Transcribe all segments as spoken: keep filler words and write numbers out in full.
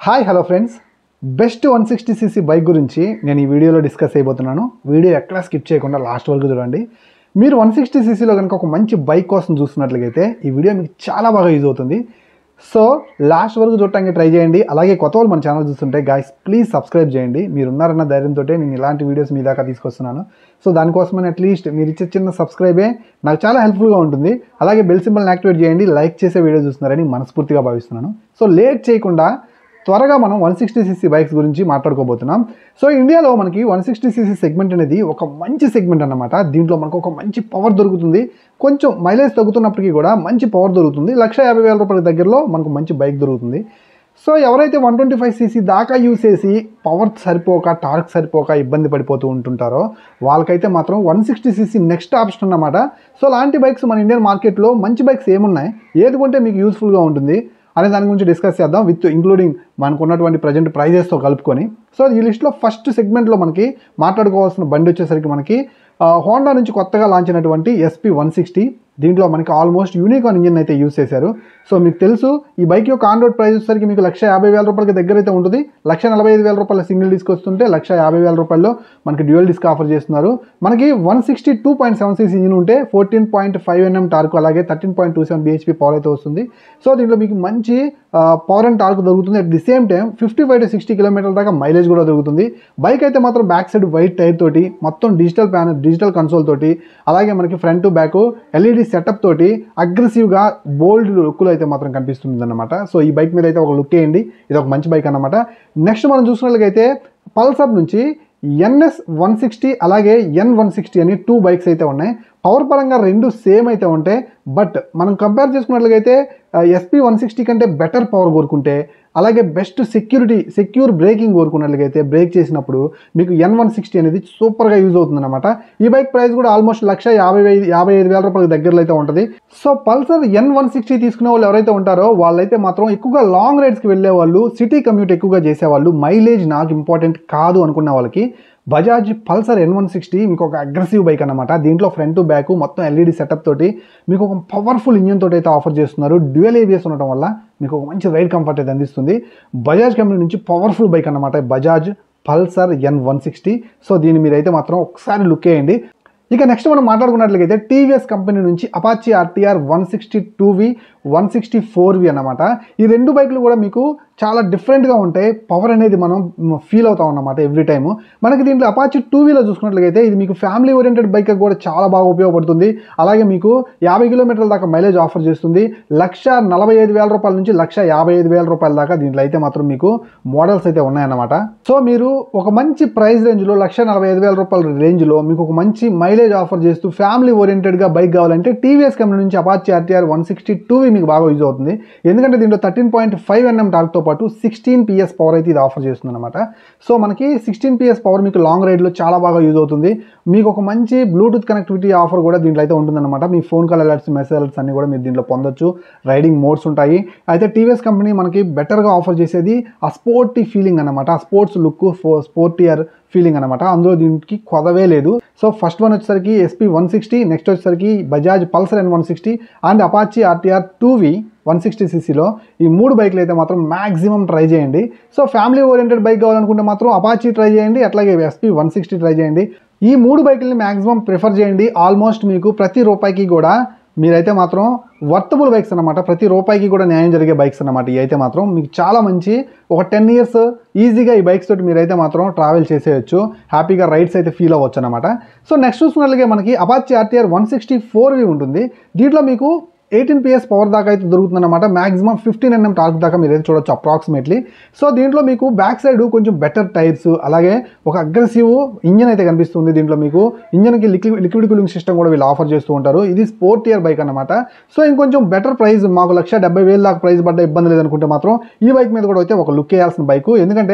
Hi hello friends, best one sixty CC bike గురించి నేను ఈ వీడియోలో డిస్కస్ చేయబోతున్నాను. వీడియో ఎక్కడా స్కిప్ చేయకుండా లాస్ట్ వరకు చూడండి. మీరు వన్ సిక్స్టీ సీసీలో కనుక ఒక మంచి బైక్ కోసం చూస్తున్నట్లయితే ఈ వీడియో మీకు చాలా బాగా యూజ్ అవుతుంది. సో లాస్ట్ వరకు చూడటానికి ట్రై చేయండి. అలాగే కొత్త వాళ్ళు మన ఛానల్ చూస్తుంటే గాయస్ ప్లీజ్ సబ్స్క్రైబ్ చేయండి. మీరు ఉన్నారన్న ధైర్యంతో నేను ఇలాంటి వీడియోస్ మీ దాకా తీసుకొస్తున్నాను. సో దానికోసమని అట్లీస్ట్ మీరు ఇచ్చే చిన్న సబ్స్క్రైబే నాకు చాలా హెల్ప్ఫుల్గా ఉంటుంది. అలాగే బెల్ సింబల్ని యాక్టివేట్ చేయండి. లైక్ చేసే వీడియో చూస్తున్నారని మనస్ఫూర్తిగా భావిస్తున్నాను. సో లేట్ చేయకుండా త్వరగా మనం వన్ సిక్స్టీ సీసీ బైక్స్ గురించి మాట్లాడుకోబోతున్నాం. సో ఇండియాలో మనకి వన్ సిక్స్టీ సీసీ సెగ్మెంట్ అనేది ఒక మంచి సెగ్మెంట్ అన్నమాట. దీంట్లో మనకు ఒక మంచి పవర్ దొరుకుతుంది. కొంచెం మైలేజ్ తగ్గుతున్నప్పటికీ కూడా మంచి పవర్ దొరుకుతుంది. లక్ష యాభై వేల రూపాయల దగ్గరలో మనకు మంచి బైక్ దొరుకుతుంది. సో ఎవరైతే వన్ ట్వంటీ ఫైవ్ సీసీ దాకా యూజ్ చేసి పవర్ సరిపోక టార్క్ సరిపోక ఇబ్బంది పడిపోతూ ఉంటుంటారో వాళ్ళకైతే మాత్రం one sixty CC next option అన్నమాట. సో అలాంటి బైక్స్ మన ఇండియన్ మార్కెట్లో మంచి బైక్స్ ఏమున్నాయి, ఏది కొంటే మీకు యూస్ఫుల్గా ఉంటుంది అనే దాని గురించి డిస్కస్ చేద్దాం, విత్ ఇంక్లూడింగ్ మనకు ఉన్నటువంటి ప్రజెంట్ ప్రైజెస్తో కలుపుకొని. సో ఈ లిస్ట్లో ఫస్ట్ సెగ్మెంట్లో మనకి మాట్లాడుకోవాల్సిన బండి వచ్చేసరికి మనకి హోండా నుంచి కొత్తగా లాంచ్ అయినటువంటి ఎస్పీ వన్ సిక్స్టీ. దీంట్లో మనకి ఆల్మోస్ట్ యూనికాన్ ఇంజిన్ అయితే యూజ్ చేశారు. సో మీకు తెలుసు ఈ బైక్ యొక్క ఆన్ రోడ్ ప్రైస్ వచ్చేసరికి మీకు లక్ష యాభై వేల రూపాయలకి దగ్గర అయితే ఉంటుంది. లక్ష నలభై ఐదు వేల రూపాయల సింగిల్ డిస్క్ వస్తుంటే లక్ష యాభై వేల రూపాయల్లో మనకి డ్యూయల్ డిస్క్ ఆఫర్ చేస్తున్నారు. మనకి one sixty two point seven six engine ఉంటే fourteen point five NM torque అలాగే thirteen point two seven BHP power అయితే వస్తుంది. సో దీంట్లో మీకు మంచి పవర్ అండ్ టార్క్ దొరుకుతుంది. At the same time fifty five to sixty కిలోమీటర్ల దాకా మైలేజ్ కూడా దొరుకుతుంది. బైక్ అయితే మాత్రం బ్యాక్ సైడ్ వైట్ టైర్ తోటి మొత్తం డిజిటల్ ప్యానల్ డిజిటల్ కన్సోల్ తోటి అలాగే మనకి front to back LED setup తోటి అగ్రెసివ్గా బోల్డ్ లుక్లో అయితే మాత్రం కనిపిస్తుంది అన్నమాట. సో ఈ బైక్ మీద అయితే ఒక లుక్ వేయండి, ఇది ఒక మంచి బైక్ అన్నమాట. నెక్స్ట్ మనం చూసినట్లయితే పల్సర్ నుంచి ఎన్ఎస్ వన్ సిక్స్టీ అలాగే ఎన్ వన్ సిక్స్టీ అని టూ బైక్స్ అయితే ఉన్నాయి. పవర్ పరంగా రెండు సేమ్ అయితే ఉంటాయి. బట్ మనం కంపేర్ చేసుకున్నట్లయితే ఎస్పీ వన్ సిక్స్టీ కంటే బెటర్ పవర్ కోరుకుంటే అలాగే బెస్ట్ సెక్యూరిటీ సెక్యూర్ బ్రేకింగ్ కోరుకున్నట్లయితే బ్రేక్ చేసినప్పుడు మీకు ఎన్ వన్ సిక్స్టీ అనేది సూపర్గా యూజ్ అవుతుంది అనమాట. ఈ బైక్ ప్రైస్ కూడా ఆల్మోస్ట్ లక్ష యాభై ఐదు యాభై ఐదు వేల రూపాయల దగ్గరలో అయితే ఉంటుంది. So Pulsar N one sixty తీసుకునే వాళ్ళు ఎవరైతే ఉంటారో వాళ్ళైతే మాత్రం ఎక్కువగా లాంగ్ రైడ్స్కి వెళ్ళే వాళ్ళు, సిటీ కమ్యూట్ ఎక్కువగా చేసేవాళ్ళు, మైలేజ్ నాకు ఇంపార్టెంట్ కాదు అనుకున్న వాళ్ళకి Bajaj Pulsar N one sixty మీకు ఒక అగ్రెసివ్ బైక్ అనమాట. దీంట్లో ఫ్రంట్ టు బ్యాక్ మొత్తం ఎల్ఈడి సెటప్ తోటి మీకు ఒక పవర్ఫుల్ ఇంజిన్ తోటి అయితే ఆఫర్ చేస్తున్నారు. డ్యూయల్ ఏబిఎస్ ఉండటం వల్ల మీకు ఒక మంచి రైడ్ కంఫర్ట్ అయితే అందిస్తుంది. బజాజ్ కంపెనీ నుంచి పవర్ఫుల్ బైక్ అనమాట Bajaj Pulsar N one sixty. So దీన్ని మీరైతే మాత్రం ఒకసారి లుక్ వేయండి. ఇక నెక్స్ట్ మనం మాట్లాడుకున్నట్లయితే టీవీఎస్ కంపెనీ నుంచి Apache RTR one sixty two V one sixty four V అనమాట. ఈ రెండు బైక్లు కూడా మీకు చాలా డిఫరెంట్గా ఉంటాయి. పవర్ అనేది మనం ఫీల్ అవుతాం అన్నమాట ఎవ్రీ టైము. మనకి దీంట్లో అపాచీ టూ వీలో చూసుకున్నట్లయితే ఇది మీకు ఫ్యామిలీ ఓరియంటెడ్ బైక్ కూడా చాలా బాగా ఉపయోగపడుతుంది. అలాగే మీకు యాభై కిలోమీటర్ల దాకా మైలేజ్ ఆఫర్ చేస్తుంది. లక్ష నలభై ఐదు వేల రూపాయల నుంచి లక్ష యాభై ఐదు వేల రూపాయల దాకా దీంట్లో అయితే మాత్రం మీకు మోడల్స్ అయితే ఉన్నాయన్నమాట. సో మీరు ఒక మంచి ప్రైస్ రేంజ్లో లక్ష నలభై ఐదు వేల రూపాయల రేంజ్లో మీకు ఒక మంచి మైలేజ్ ఆఫర్ చేస్తూ ఫ్యామిలీ ఓరియంటెడ్గా బైక్ కావాలంటే టీవీఎస్ కంపెనీ నుంచి Apache RTR one sixty two V మీకు బాగా యూజ్ అవుతుంది. ఎందుకంటే దీంట్లో థర్టీన్ పాయింట్ ఫైవ్ ఎన్ఎం టార్క్తో పాటు సిక్స్టీన్ పిఎస్ పవర్ అయితే ఇది ఆఫర్ చేస్తుంది అనమాట. సో మనకి సిక్స్టీన్ పిఎస్ పవర్ మీకు లాంగ్ రైడ్లో చాలా బాగా యూజ్ అవుతుంది. మీకు ఒక మంచి బ్లూటూత్ కనెక్టివిటీ ఆఫర్ కూడా దీంట్లో అయితే ఉంటుందన్నమాట. మీ phone call alerts, message alerts అన్ని కూడా మీరు దీంట్లో పొందొచ్చు. రైడింగ్ మోడ్స్ ఉంటాయి. అయితే టీవీఎస్ కంపెనీ మనకి బెటర్గా ఆఫర్ చేసేది ఆ స్పోర్టీ ఫీలింగ్ అనమాట. ఆ స్పోర్ట్స్ లుక్, స్పోర్టియర్ ఫీలింగ్ అనమాట. అందులో దీనికి కొదవే లేదు. సో ఫస్ట్ వన్ వచ్చేసరికి ఎస్పీ వన్ సిక్స్టీ, నెక్స్ట్ వచ్చేసరికి Bajaj Pulsar N one sixty and Apache RTR two V one sixty సీసీలో ఈ మూడు బైక్లు అయితే మాత్రం మ్యాక్సిమం ట్రై చేయండి. సో ఫ్యామిలీ ఓరియంటెడ్ బైక్ కావాలనుకుంటే మాత్రం అపాచీ ట్రై చేయండి, అట్లాగే ఎస్పీ వన్ సిక్స్టీ ట్రై చేయండి. ఈ మూడు బైకుల్ని మ్యాక్సిమం ప్రిఫర్ చేయండి. ఆల్మోస్ట్ మీకు ప్రతి రూపాయికి కూడా మీరైతే మాత్రం వర్తబుల్ బైక్స్ అనమాట. ప్రతి రూపాయికి కూడా న్యాయం జరిగే బైక్స్ అనమాట. ఇవి అయితే మాత్రం మీకు చాలా మంచి ఒక టెన్ ఇయర్స్ ఈజీగా ఈ బైక్స్ తోటి మీరైతే మాత్రం ట్రావెల్ చేసేయచ్చు, హ్యాపీగా రైడ్స్ అయితే ఫీల్ అవ్వచ్చు అనమాట. సో నెక్స్ట్ చూసుకున్నట్లుగా మనకి Apache RTR one sixty four V ఉంటుంది. దీంట్లో మీకు ఎయిటీన్ పిఎస్ పవర్ దాకా అయితే దొరుకుతుంది అనమాట. మాక్సిమం ఫిఫ్టీన్ ఎన్ఎం టార్క్ దాకా మీరు అయితే చూడొచ్చు అప్రాక్సిమేట్లీ. సో దీంట్లో మీకు బ్యాక్ సైడ్ కొంచెం బెటర్ టైర్స్ అలాగే ఒక అగ్రెసివ్ ఇంజన్ అయితే కనిపిస్తుంది. దీంట్లో మీకు ఇంజన్కి లిక్విడ్ లిక్విడ్ కూలింగ్ సిస్టమ్ కూడా వీళ్ళు ఆఫర్ చేస్తూ ఉంటారు. ఇది స్పోర్టియర్ బైక్ అనమాట. సో ఇంకొంచెం బెటర్ ప్రైస్, మాకు లక్ష డెబ్బై వేలు దాకా ప్రైస్ పడ్డ ఇబ్బంది లేదనుకుంటే మాత్రం ఈ బైక్ మీద కూడా అయితే ఒక లుక్ వేయాల్సిన బైక్. ఎందుకంటే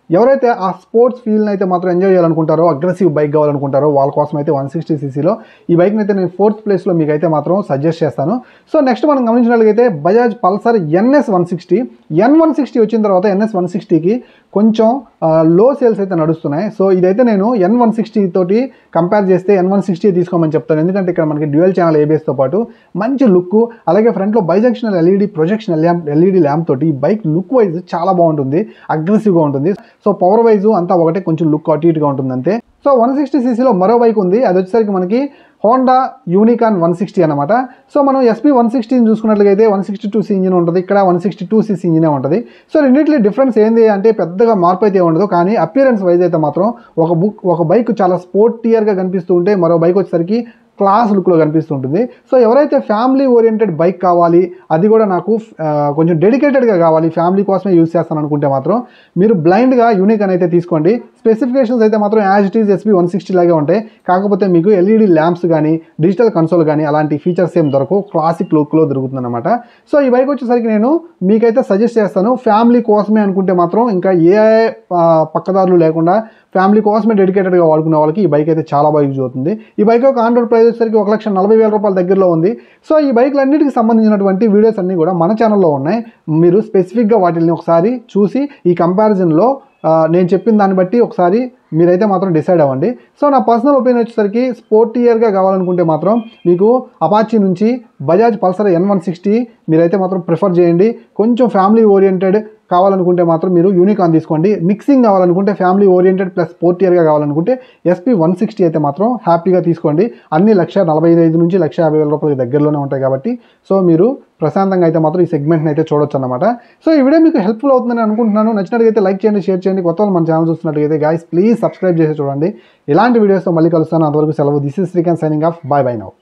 ఎవరైతే ఆ స్పోర్ట్స్ ఫీల్ని అయితే మాత్రం ఎంజాయ్ చేయాలనుకుంటారో, అగ్రెసివ్ బైక్ కావాలనుకుంటారో వాళ్ళ కోసం అయితే వన్ సిక్స్టీ సీసీలో ఈ బైక్ని అయితే నేను ఫోర్త్ ప్లేస్లో మీకు అయితే మాత్రం సజెస్ట్ చేస్తాను. సో నెక్స్ట్ మనం గమనించినట్లయితే Bajaj Pulsar NS one sixty N one sixty వచ్చిన తర్వాత ఎన్ఎస్ వన్ సిక్స్టీకి కొంచెం లో సేల్స్ అయితే నడుస్తున్నాయి. సో ఇదైతే నేను ఎన్ వన్ సిక్స్టీ తోటి కంపేర్ చేస్తే ఎన్ వన్ సిక్స్టీ తీసుకోమని చెప్తాను. ఎందుకంటే ఇక్కడ మనకి డ్యూయల్ ఛానల్ ఏబిఎస్తో పాటు మంచి లుక్, అలాగే ఫ్రంట్లో bifunctional LED projection lamp LED lamp తోటి ఈ బైక్ లుక్ వైజ్ చాలా బాగుంటుంది, అగ్రెసివ్గా ఉంటుంది. సో పవర్ వైజ్ అంతా ఒకటే, కొంచెం లుక్ అటు ఇటుగా ఉంటుంది అంతే. సో వన్ సిక్స్టీ సీసీలో మరో బైక్ ఉంది, అది వచ్చేసరికి మనకి హోండా యూనికాన్ వన్ సిక్స్టీ అనమాట. సో మనం ఎస్పీ వన్ సిక్స్టీని చూసుకున్నట్లయితే one sixty two C engine ఉంటుంది, ఇక్కడ వన్ సిక్స్టీ టూ సీసీ ఇంజినే ఉంటుంది. సో రెండింటిలో డిఫరెన్స్ ఏంది అంటే పెద్దగా మార్పు అయితే ఉండదు, కానీ అపియరెన్స్ వైజ్ అయితే మాత్రం ఒక బుక్ ఒక బైక్ చాలా స్పోర్టియర్గా కనిపిస్తూ ఉంటే మరో బైక్ వచ్చేసరికి క్లాస్ లుక్లో కనిపిస్తుంటుంది. సో ఎవరైతే ఫ్యామిలీ ఓరియంటెడ్ బైక్ కావాలి, అది కూడా నాకు కొంచెం డెడికేటెడ్గా కావాలి, ఫ్యామిలీ కోసమే యూజ్ చేస్తాను అనుకుంటే మాత్రం మీరు బ్లైండ్గా యూనికాన్ అయితే తీసుకోండి. స్పెసిఫికేషన్స్ అయితే మాత్రం as it is SP one sixty లాగే ఉంటాయి, కాకపోతే మీకు ఎల్ఈడి ల్యాంప్స్ కానీ డిజిటల్ కన్సోల్ కానీ అలాంటి ఫీచర్స్ ఏం దొరకవు, క్లాసిక్ లుక్లో దొరుకుతుంది అనమాట. సో ఈ బైక్ వచ్చేసరికి నేను మీకైతే సజెస్ట్ చేస్తాను. ఫ్యామిలీ కోసమే అనుకుంటే మాత్రం ఇంకా ఏ పక్కదారులు లేకుండా ఫ్యామిలీ కోసమే డెడికేటెడ్గా వాడుకునే వాళ్ళకి ఈ బైక్ అయితే చాలా బాగా యూజ్ అవుతుంది. ఈ బైక్ యొక్క ఆన్ రోడ్ ప్రైస్ వచ్చేసరికి ఒక లక్ష నలభై వేల రూపాయల దగ్గరలో ఉంది. సో ఈ బైక్లన్నిటికి సంబంధించినటువంటి వీడియోస్ అన్నీ కూడా మన ఛానల్లో ఉన్నాయి. మీరు స్పెసిఫిక్గా వాటిని ఒకసారి చూసి ఈ కంపారిజన్లో నేను చెప్పిన దాన్ని బట్టి ఒకసారి మీరైతే మాత్రం డిసైడ్ అవ్వండి. సో నా పర్సనల్ ఒపీనియన్ వచ్చేసరికి స్పోర్టియర్గా కావాలనుకుంటే మాత్రం మీకు అపాచీ నుంచి Bajaj Pulsar N one sixty మీరైతే మాత్రం ప్రిఫర్ చేయండి. కొంచెం ఫ్యామిలీ ఓరియంటెడ్ కావాలనుకుంటే మాత్రం మీరు యూనికాన్ తీసుకోండి. మిక్సింగ్ కావాలనుకుంటే ఫ్యామిలీ ఓరియంటెడ్ ప్లస్ స్పోర్టియర్గా కావాలనుకుంటే ఎస్పీ వన్ సిక్స్టీ అయితే మాత్రం హ్యాపీగా తీసుకోండి. అన్ని లక్ష నలభై ఐదు నుంచి లక్ష యాభై వేల రూపాయలకి దగ్గరలోనే ఉంటాయి కాబట్టి సో మీరు ప్రశాంతంగా అయితే మాత్రం ఈ సెగ్మెంట్ని అయితే చూడొచ్చు అనమాట. సో ఈ వీడియో మీకు హెల్ప్ఫుల్ అవుతుందని అనుకుంటున్నాను. నచ్చినట్లయితే లైక్ చేయండి, షేర్ చేయండి. కొత్త వాళ్ళు మన ఛానల్ చూస్తున్నట్లయితే గైస్ ప్లీజ్ సబ్స్క్రైబ్ చేసి చూడండి. ఇలాంటి వీడియోస్తో మళ్ళీ కలుస్తాను. అంతవరకు సెలవు. This is Srikanth signing off. Bye bye now.